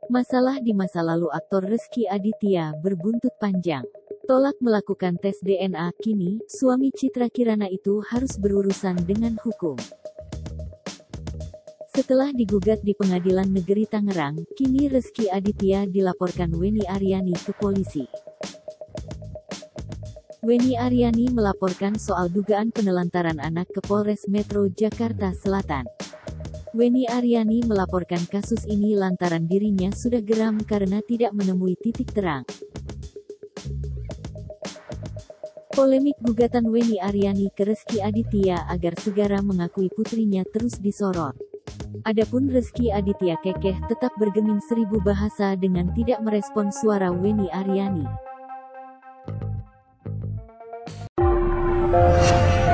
Masalah di masa lalu aktor Rezky Aditya berbuntut panjang. Tolak melakukan tes DNA, kini, suami Citra Kirana itu harus berurusan dengan hukum. Setelah digugat di Pengadilan Negeri Tangerang, kini Rezky Aditya dilaporkan Weni Aryani ke polisi. Weni Aryani melaporkan soal dugaan penelantaran anak ke Polres Metro Jakarta Selatan. Weni Aryani melaporkan kasus ini lantaran dirinya sudah geram karena tidak menemui titik terang. Polemik gugatan Weni Aryani ke Rezky Aditya agar segera mengakui putrinya terus disorot. Adapun Rezky Aditya kekeh tetap bergeming seribu bahasa dengan tidak merespon suara Weni Aryani.